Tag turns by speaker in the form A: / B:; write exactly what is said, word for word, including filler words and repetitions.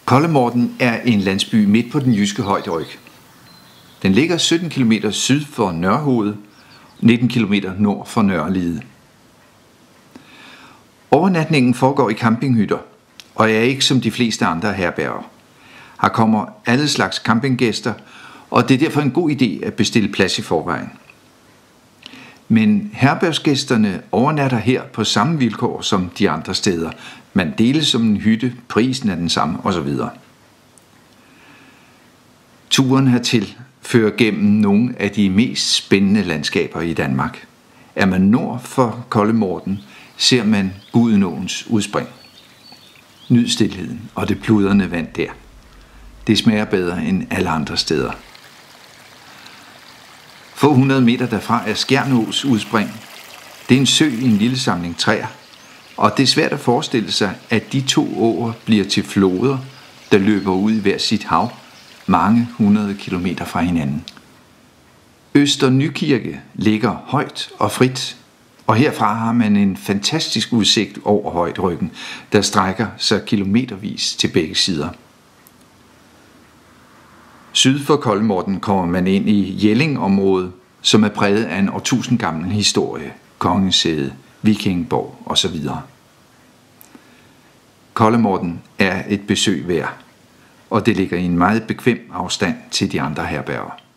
A: Koldemorten er en landsby midt på den jyske højderyg. Den ligger sytten kilometer syd for Nørrehoved, nitten kilometer nord for Nørrelide. Overnatningen foregår i campinghytter, og er ikke som de fleste andre herberger. Her kommer alle slags campinggæster, og det er derfor en god idé at bestille plads i forvejen. Men herbergsgæsterne overnatter her på samme vilkår som de andre steder. Man deles som en hytte, prisen er den samme osv. Turen hertil fører gennem nogle af de mest spændende landskaber i Danmark. Er man nord for Koldemorten, ser man Gudenåens udspring. Nyd stilheden og det pludrende vand der. Det smager bedre end alle andre steder. Få hundrede meter derfra er Skjernås udspring. Det er en sø i en lille samling træer, og det er svært at forestille sig, at de to åer bliver til floder, der løber ud i hver sit hav, mange hundrede kilometer fra hinanden. Øster Nykirke ligger højt og frit, og herfra har man en fantastisk udsigt over højderyggen, der strækker sig kilometervis til begge sider. Syd for Koldemorten kommer man ind i Jelling-området, som er præget af en årtusind gammel historie, kongesæde, vikingborg osv. Koldemorten er et besøg værd, og det ligger i en meget bekvem afstand til de andre herberger.